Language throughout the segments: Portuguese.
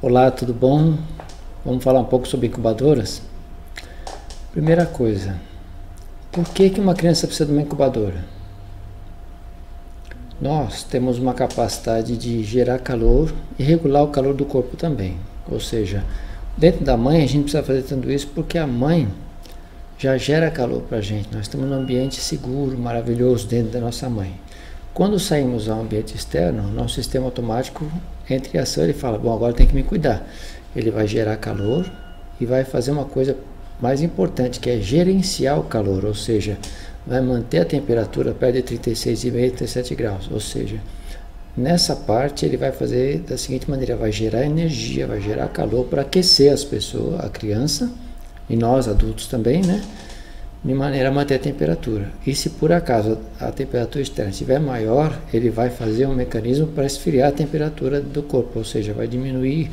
Olá, tudo bom? Vamos falar um pouco sobre incubadoras? Primeira coisa, por que uma criança precisa de uma incubadora? Nós temos uma capacidade de gerar calor e regular o calor do corpo também. Ou seja, dentro da mãe a gente precisa fazer tudo isso porque a mãe já gera calor para a gente. Nós estamos num ambiente seguro, maravilhoso dentro da nossa mãe. Quando saímos ao ambiente externo, nosso sistema automático entra em ação e fala, bom, agora tem que me cuidar. Ele vai gerar calor e vai fazer uma coisa mais importante, que é gerenciar o calor, ou seja, vai manter a temperatura perto de 36,5, 37 graus. Ou seja, nessa parte ele vai fazer da seguinte maneira, vai gerar energia, vai gerar calor para aquecer as pessoas, a criança e nós adultos também, né? De maneira a manter a temperatura. E se por acaso a temperatura externa estiver maior, ele vai fazer um mecanismo para esfriar a temperatura do corpo, ou seja, vai diminuir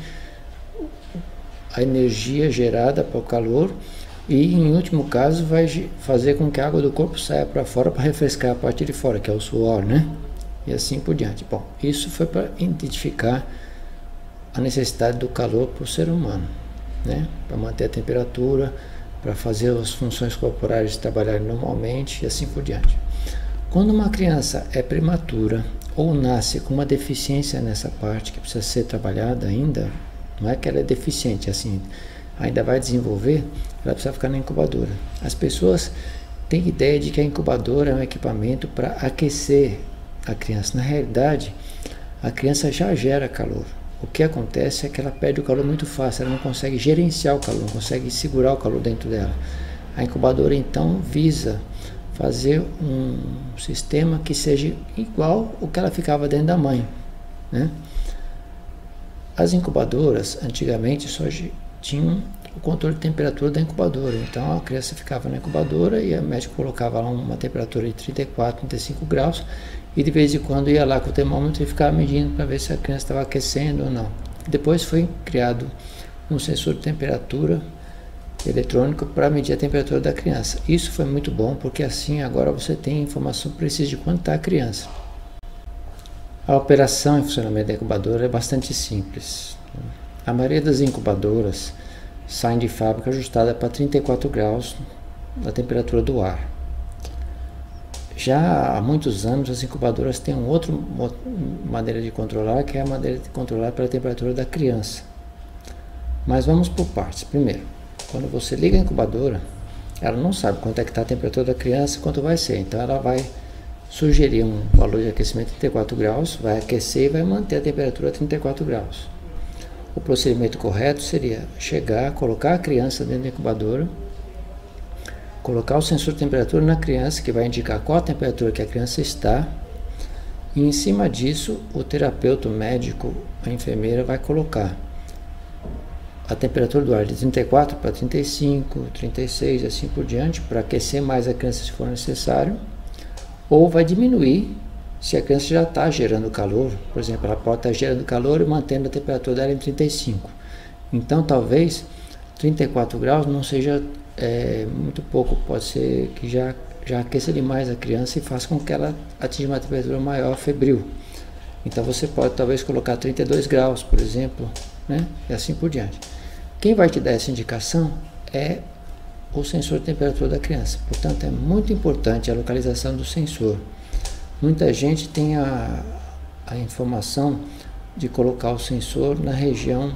a energia gerada pelo calor e, em último caso, vai fazer com que a água do corpo saia para fora para refrescar a parte de fora, que é o suor, né? E assim por diante. Bom, isso foi para identificar a necessidade do calor para o ser humano, né? Para manter a temperatura, para fazer as funções corporais trabalharem normalmente e assim por diante. Quando uma criança é prematura ou nasce com uma deficiência nessa parte que precisa ser trabalhada ainda, não é que ela é deficiente, assim, ainda vai desenvolver, ela precisa ficar na incubadora. As pessoas têm ideia de que a incubadora é um equipamento para aquecer a criança. Na realidade, a criança já gera calor. O que acontece é que ela perde o calor muito fácil, ela não consegue gerenciar o calor, não consegue segurar o calor dentro dela. A incubadora então visa fazer um sistema que seja igual ao que ela ficava dentro da mãe, né? As incubadoras antigamente só tinham o controle de temperatura da incubadora, então a criança ficava na incubadora e o médico colocava lá uma temperatura de 34, 35 graus e de vez em quando ia lá com o termômetro e ficava medindo para ver se a criança estava aquecendo ou não. Depois foi criado um sensor de temperatura eletrônico para medir a temperatura da criança. Isso foi muito bom porque assim agora você tem informação precisa de quanto está a criança. A operação e funcionamento da incubadora é bastante simples. A maioria das incubadoras saem de fábrica ajustada para 34 graus da temperatura do ar. Já há muitos anos as incubadoras têm outra maneira de controlar, que é a maneira de controlar pela temperatura da criança. Mas vamos por partes. Primeiro, quando você liga a incubadora, ela não sabe quanto é que está a temperatura da criança e quanto vai ser. Então ela vai sugerir um valor de aquecimento de 34 graus, vai aquecer e vai manter a temperatura a 34 graus. O procedimento correto seria chegar, colocar a criança dentro da incubadora, colocar o sensor de temperatura na criança, que vai indicar qual a temperatura que a criança está, e em cima disso o terapeuta, o médico, a enfermeira vai colocar a temperatura do ar de 34 para 35, 36, assim por diante, para aquecer mais a criança se for necessário, ou vai diminuir se a criança já está gerando calor. Por exemplo, ela pode estar gerando calor e mantendo a temperatura dela em 35. Então talvez 34 graus não seja muito pouco, pode ser que já aqueça demais a criança e faça com que ela atinja uma temperatura maior, febril. Então você pode talvez colocar 32 graus, por exemplo, né? E assim por diante. Quem vai te dar essa indicação é o sensor de temperatura da criança. Portanto, é muito importante a localização do sensor. Muita gente tem a informação de colocar o sensor na região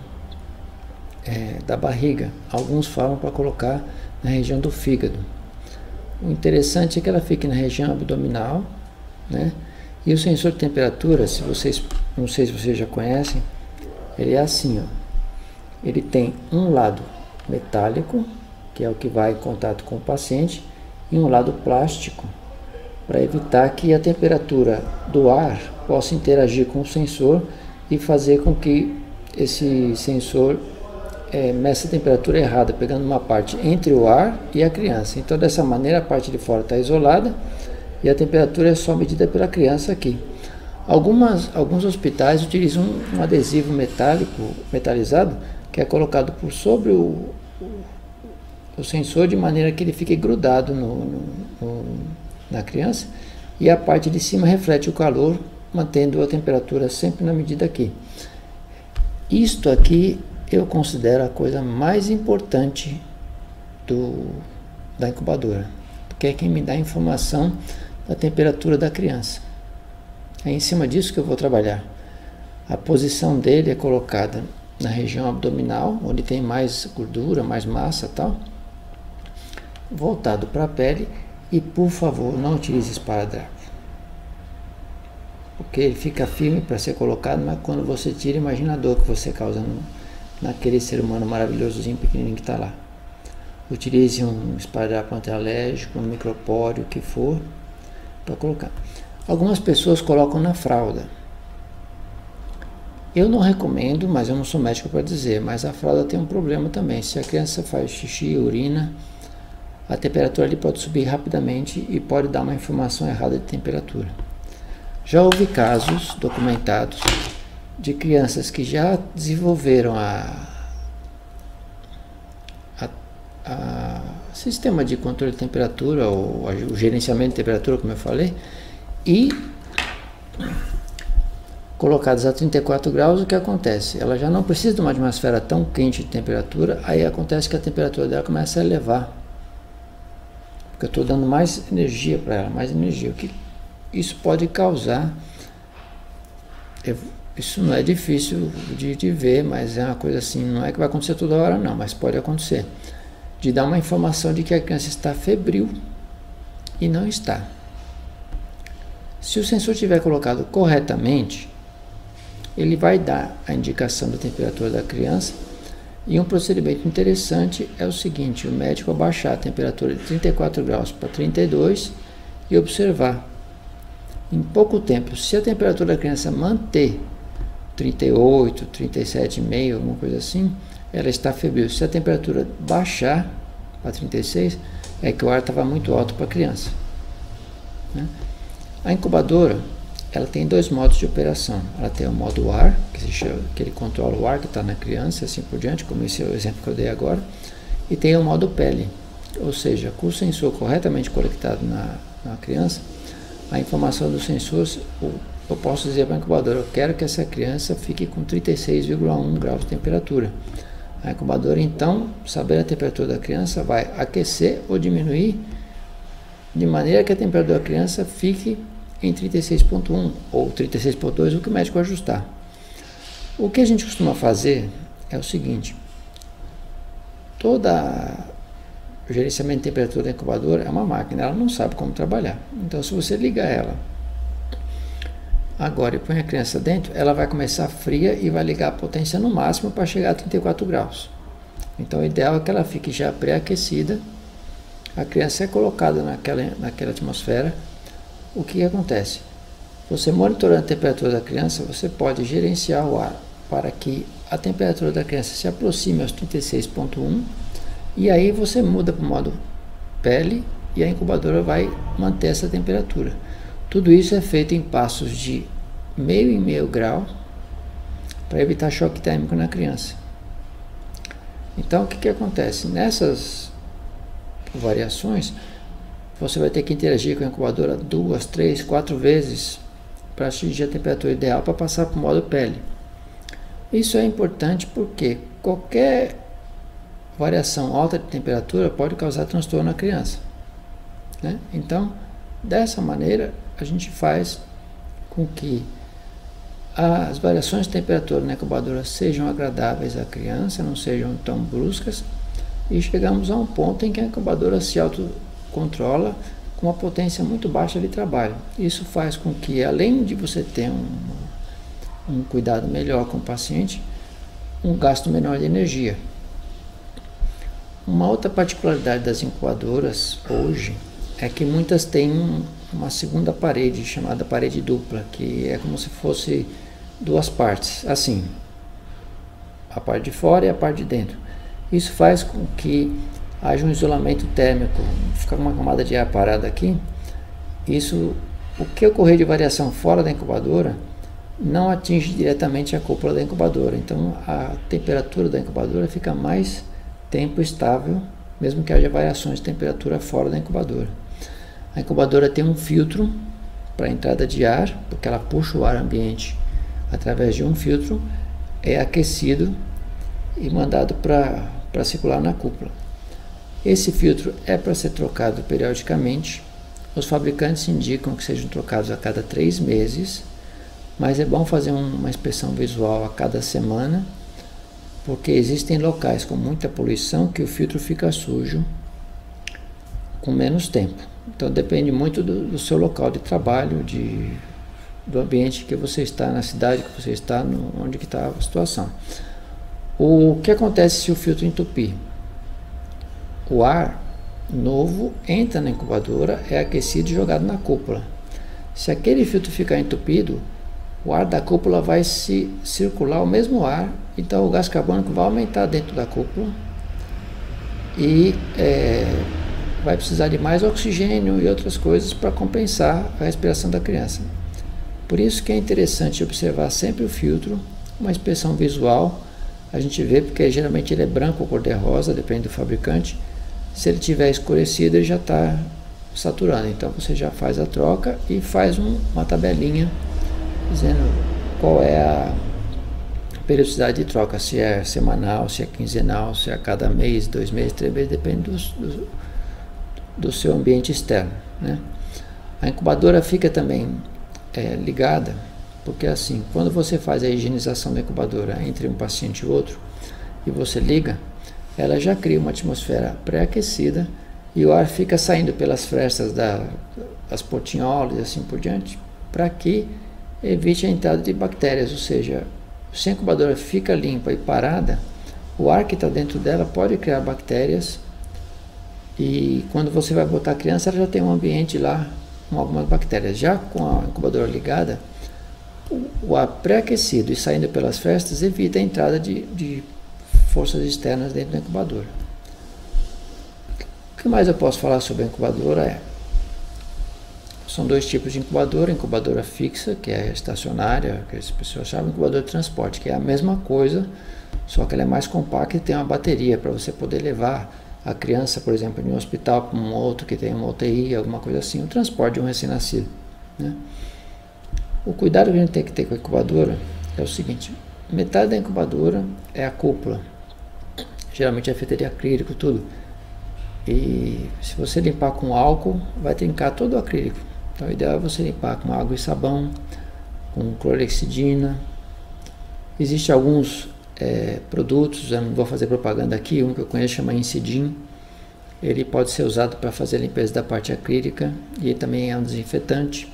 da barriga. Alguns falam para colocar na região do fígado. O interessante é que ela fique na região abdominal, né? E o sensor de temperatura, não sei se vocês já conhecem, ele é assim, ó. Ele tem um lado metálico, que é o que vai em contato com o paciente, e um lado plástico, para evitar que a temperatura do ar possa interagir com o sensor e fazer com que esse sensor meça a temperatura errada, pegando uma parte entre o ar e a criança. Então, dessa maneira, a parte de fora está isolada e a temperatura é só medida pela criança aqui. Alguns hospitais utilizam um adesivo metalizado, que é colocado por sobre o sensor, de maneira que ele fique grudado na criança, e a parte de cima reflete o calor, mantendo a temperatura sempre na medida aqui. Isto aqui eu considero a coisa mais importante da incubadora, porque é quem me dá a informação da temperatura da criança. É em cima disso que eu vou trabalhar. A posição dele é colocada na região abdominal, onde tem mais gordura, mais massa e tal, voltado para a pele. E por favor, não utilize esparadrapo, porque ele fica firme para ser colocado, mas quando você tira, imagina a dor que você causa naquele ser humano maravilhosozinho pequenininho que está lá. Utilize um esparadrapo antialérgico, um micropóreo, o que for, para colocar. Algumas pessoas colocam na fralda. Eu não recomendo, mas eu não sou médico para dizer, mas a fralda tem um problema também. Se a criança faz xixi, urina, a temperatura ali pode subir rapidamente e pode dar uma informação errada de temperatura. Já houve casos documentados de crianças que já desenvolveram sistema de controle de temperatura, ou o gerenciamento de temperatura, como eu falei, e colocadas a 34 graus, o que acontece? Ela já não precisa de uma atmosfera tão quente de temperatura, aí acontece que a temperatura dela começa a elevar, porque eu estou dando mais energia para ela, mais energia. O que isso pode causar? Isso não é difícil de ver, mas é uma coisa assim, não é que vai acontecer toda hora não, mas pode acontecer, de dar uma informação de que a criança está febril e não está. Se o sensor estiver colocado corretamente, ele vai dar a indicação da temperatura da criança. E um procedimento interessante é o seguinte: o médico abaixar a temperatura de 34 graus para 32 e observar. Em pouco tempo, se a temperatura da criança manter 38, 37,5, alguma coisa assim, ela está febril. Se a temperatura baixar para 36, é que o ar estava muito alto para a criança, né? A incubadora, ela tem dois modos de operação. Ela tem o modo ar, que ele controla o ar que está na criança, assim por diante, como esse é o exemplo que eu dei agora. E tem o modo pele, ou seja, com o sensor corretamente conectado na criança, a informação do sensor, eu posso dizer para a incubadora: eu quero que essa criança fique com 36,1 graus de temperatura. A incubadora, então, sabendo a temperatura da criança, vai aquecer ou diminuir, de maneira que a temperatura da criança fique em 36,1 ou 36,2, o que o médico ajustar. O que a gente costuma fazer é o seguinte: todo o gerenciamento de temperatura da incubadora é uma máquina, ela não sabe como trabalhar. Então, se você liga ela agora e põe a criança dentro, ela vai começar fria e vai ligar a potência no máximo para chegar a 34 graus. Então, o ideal é que ela fique já pré-aquecida. A criança é colocada naquela atmosfera. O que acontece? Você monitorando a temperatura da criança, você pode gerenciar o ar para que a temperatura da criança se aproxime aos 36,1, e aí você muda para o modo pele e a incubadora vai manter essa temperatura. Tudo isso é feito em passos de meio em meio grau para evitar choque térmico na criança. Então, o que acontece? Nessas variações, você vai ter que interagir com a incubadora 2, 3, 4 vezes para atingir a temperatura ideal para passar para o modo pele. Isso é importante porque qualquer variação alta de temperatura pode causar transtorno na criança, né? Então, dessa maneira, a gente faz com que as variações de temperatura na incubadora sejam agradáveis à criança, não sejam tão bruscas, e chegamos a um ponto em que a incubadora se autocontrola com uma potência muito baixa de trabalho. Isso faz com que, além de você ter um cuidado melhor com o paciente, um gasto menor de energia. Uma outra particularidade das incubadoras hoje é que muitas têm uma segunda parede, chamada parede dupla, que é como se fosse duas partes, assim, a parte de fora e a parte de dentro. Isso faz com que haja um isolamento térmico, fica uma camada de ar parada aqui. Isso, o que ocorrer de variação fora da incubadora, não atinge diretamente a cúpula da incubadora. Então, a temperatura da incubadora fica mais tempo estável, mesmo que haja variações de temperatura fora da incubadora. A incubadora tem um filtro para a entrada de ar, porque ela puxa o ar ambiente através de um filtro, é aquecido e mandado para circular na cúpula. Esse filtro é para ser trocado periodicamente. Os fabricantes indicam que sejam trocados a cada 3 meses, mas é bom fazer uma inspeção visual a cada semana, porque existem locais com muita poluição que o filtro fica sujo com menos tempo. Então depende muito do seu local de trabalho, do ambiente que você está, na cidade que você está, onde que está a situação. O que acontece se o filtro entupir? O ar novo entra na incubadora, é aquecido e jogado na cúpula. Se aquele filtro ficar entupido, o ar da cúpula vai se circular o mesmo ar, então o gás carbônico vai aumentar dentro da cúpula e vai precisar de mais oxigênio e outras coisas para compensar a respiração da criança. Por isso que é interessante observar sempre o filtro, uma inspeção visual, a gente vê porque geralmente ele é branco ou cor-de-rosa, depende do fabricante. Se ele tiver escurecido, ele já está saturando, então você já faz a troca e faz uma tabelinha dizendo qual é a periodicidade de troca, se é semanal, se é quinzenal, se é a cada mês, 2 meses, 3 meses, depende do seu ambiente externo, né? A incubadora fica também ligada, porque assim, quando você faz a higienização da incubadora entre um paciente e outro, e você liga, ela já cria uma atmosfera pré-aquecida e o ar fica saindo pelas frestas das portinholas e assim por diante, para que evite a entrada de bactérias, ou seja, se a incubadora fica limpa e parada, o ar que está dentro dela pode criar bactérias e quando você vai botar a criança, ela já tem um ambiente lá com algumas bactérias. Já com a incubadora ligada, o ar pré-aquecido e saindo pelas frestas evita a entrada de forças externas dentro da incubadora. O que mais eu posso falar sobre a incubadora são 2 tipos de incubadora: incubadora fixa, que é estacionária, que as pessoas chamam, incubadora de transporte, que é a mesma coisa, só que ela é mais compacta e tem uma bateria para você poder levar a criança, por exemplo, de um hospital para um outro que tem uma UTI, alguma coisa assim, o transporte de um recém-nascido, né? O cuidado que a gente tem que ter com a incubadora é o seguinte: metade da incubadora é a cúpula, geralmente é feita de acrílico, tudo, e se você limpar com álcool, vai trincar todo o acrílico. Então o ideal é você limpar com água e sabão, com clorexidina. Existem alguns produtos, eu não vou fazer propaganda aqui, um que eu conheço chama Incidin. Ele pode ser usado para fazer a limpeza da parte acrílica e ele também é um desinfetante.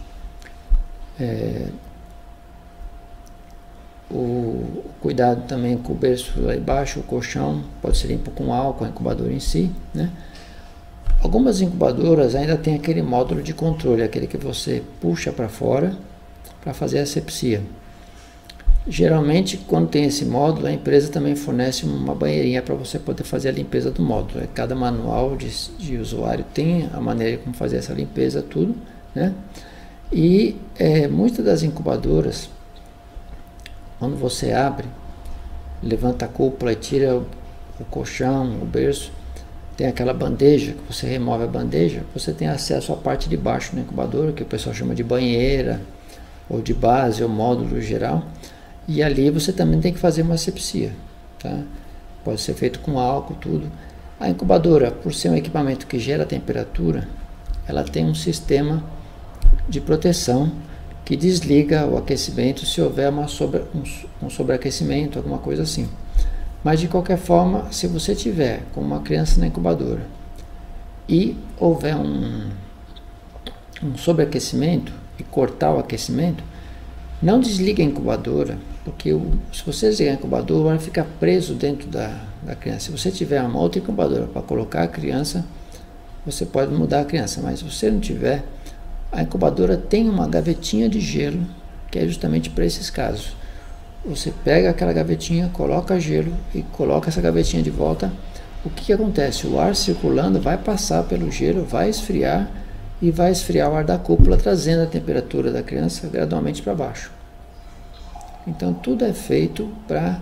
O cuidado também com o berço lá embaixo, o colchão, pode ser limpo com álcool, a incubadora em si, né? Algumas incubadoras ainda tem aquele módulo de controle, aquele que você puxa para fora para fazer a asepsia. Geralmente, quando tem esse módulo, a empresa também fornece uma banheirinha para você poder fazer a limpeza do módulo. Cada manual de usuário tem a maneira como fazer essa limpeza, tudo, né? E muitas das incubadoras, quando você abre, levanta a cúpula e tira o colchão, o berço, tem aquela bandeja, que você remove a bandeja, você tem acesso à parte de baixo da incubadora, que o pessoal chama de banheira, ou de base, ou módulo geral, e ali você também tem que fazer uma asepsia, tá? Pode ser feito com álcool, tudo. A incubadora, por ser um equipamento que gera temperatura, ela tem um sistema de proteção que desliga o aquecimento se houver um sobreaquecimento, alguma coisa assim. Mas de qualquer forma, se você tiver com uma criança na incubadora e houver um sobreaquecimento e cortar o aquecimento, não desligue a incubadora, porque se você desligar a incubadora, o ar fica preso dentro da criança. Se você tiver uma outra incubadora para colocar a criança, você pode mudar a criança, mas se você não tiver, a incubadora tem uma gavetinha de gelo, que é justamente para esses casos. Você pega aquela gavetinha, coloca gelo e coloca essa gavetinha de volta. O que acontece? O ar circulando vai passar pelo gelo, vai esfriar e vai esfriar o ar da cúpula, trazendo a temperatura da criança gradualmente para baixo. Então tudo é feito para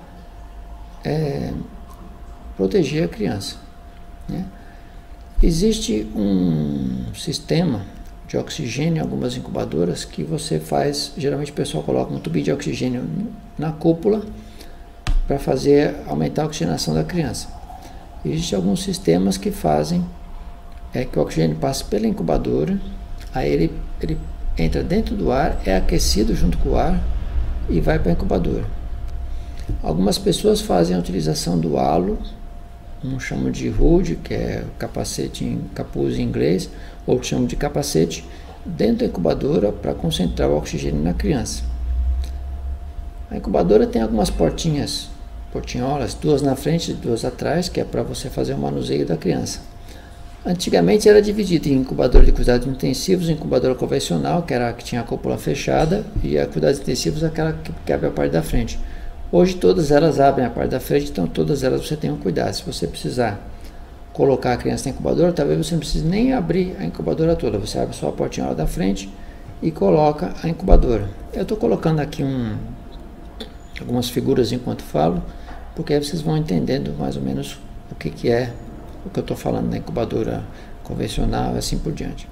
proteger a criança, né? Existe um sistema de oxigênio em algumas incubadoras que você faz, geralmente o pessoal coloca um tubinho de oxigênio na cúpula para fazer aumentar a oxigenação da criança. Existem alguns sistemas que fazem que o oxigênio passe pela incubadora, aí ele entra dentro do ar, é aquecido junto com o ar e vai para a incubadora. Algumas pessoas fazem a utilização do halo, chamam de hood, que é capacete, capuz em inglês, ou chamam de capacete, dentro da incubadora para concentrar o oxigênio na criança. A incubadora tem algumas portinholas, duas na frente e duas atrás, que é para você fazer o manuseio da criança. Antigamente era dividido em incubadora de cuidados intensivos, incubadora convencional, que era a que tinha a cúpula fechada, e a cuidados intensivos aquela que abre a parte da frente. Hoje todas elas abrem a parte da frente, então todas elas você tem um cuidado. Se você precisar colocar a criança na incubadora, talvez você não precise nem abrir a incubadora toda, você abre só a portinhola da frente e coloca a incubadora. Eu estou colocando aqui algumas figuras enquanto falo, porque aí vocês vão entendendo mais ou menos o que é o que eu estou falando na incubadora convencional e assim por diante.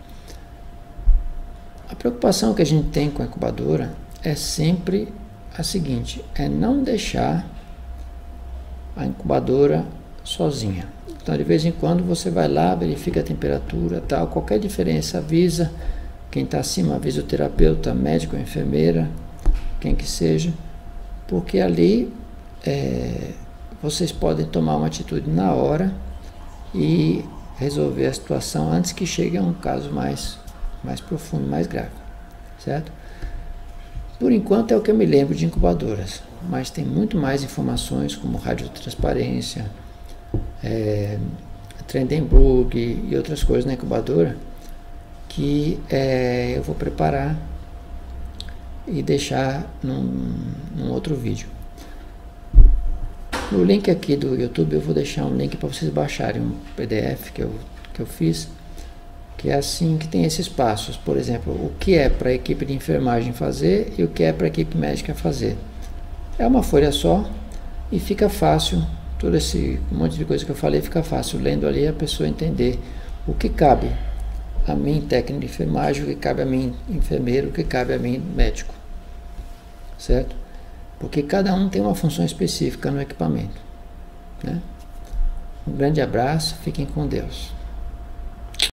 A preocupação que a gente tem com a incubadora é sempre a seguinte, é não deixar a incubadora sozinha. Então de vez em quando você vai lá, verifica a temperatura, tal, qualquer diferença avisa quem está acima, avisa o terapeuta, médico, enfermeira, quem que seja, porque ali vocês podem tomar uma atitude na hora e resolver a situação antes que chegue a um caso mais profundo, mais grave, certo? Por enquanto é o que eu me lembro de incubadoras, mas tem muito mais informações como radiotransparência, Trendelenburg e outras coisas na incubadora que eu vou preparar e deixar num outro vídeo. No link aqui do YouTube eu vou deixar um link para vocês baixarem um PDF que eu fiz, que é assim, que tem esses passos. Por exemplo, o que é para a equipe de enfermagem fazer e o que é para a equipe médica fazer. É uma folha só e fica fácil, todo esse monte de coisa que eu falei fica fácil, lendo ali a pessoa entender o que cabe a mim, técnico de enfermagem, o que cabe a mim, enfermeiro, o que cabe a mim, médico, certo? Porque cada um tem uma função específica no equipamento, né? Um grande abraço, fiquem com Deus.